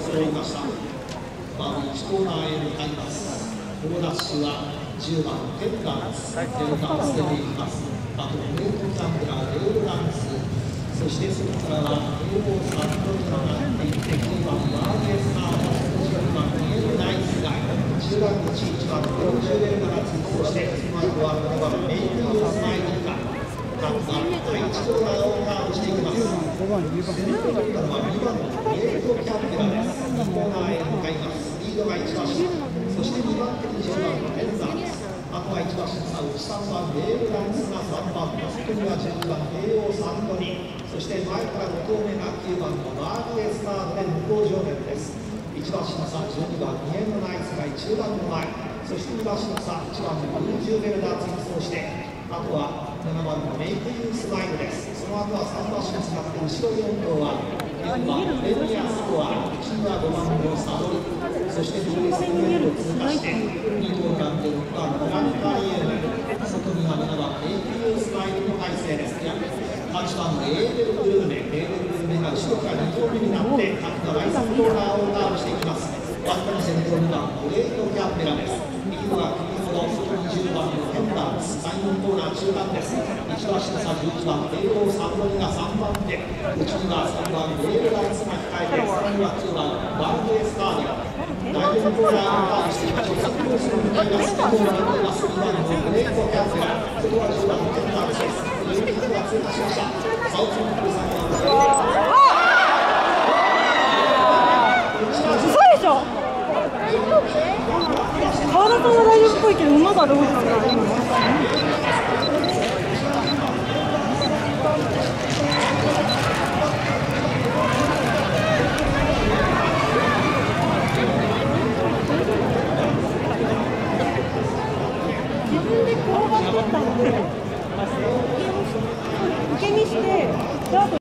揃いました。まず1コーナーへ向かいます。このダッシュは10番テンダンス、テンダンス出ていきます。あとメイトキャンプラー、レールダンス、そしてそこからは英語3度に上がっていって9番ワーゲスター、12番ミエルナイスガイ、10番1、1番40レールが続き、そしてその後は7番メイクユースマイルが各番第1コーナーをカーブしていきます。5番、2番、2番のメイトキャンプラーです。2コーナーへ向かいます。リードが1馬身、そして2番手に10番のテンダンス、あとは1馬身差、3番レールダンスが3番、外には12番帝王サンドニ、そして前から5頭目が9番のマークエスタートで向こう上面です。1馬身差、12番ミエンのナイスが中段の前、そして2馬身差、1番のブルージューベルダーツに走して、あとは7番のメイクユースマイルです。その後は3馬身差が後ろ4頭は4番レミアスコア、内には5番のサドリ、そしてフルースメールを通過して2頭間で6番グランカリエル、外には7番メイクユースマイルの体勢です。8番のエーデルブルーメ、エーデルブルーメが後ろから2頭目になって各が第3コーナーをカーブしていきます。バッター先頭2番グレートキャンベラです。右は首ほど外に10番のヘンダース、第4コーナー中間です。1馬身差11番帝王サンドニが3番手、内には3番レールダンスが控えて、さらには9番ワンデースターディオ、第4コーナーをカーブしていきます。直線コースに向かいます。2コーナーにます2番のグレートキャンベラ、ここは10番のヘンダースです。12分が通過しました。サウスモンクルさんは嘘でしょ。川田さんは大丈夫っぽいけど馬がどうかな。自分で転がってったので受け身して。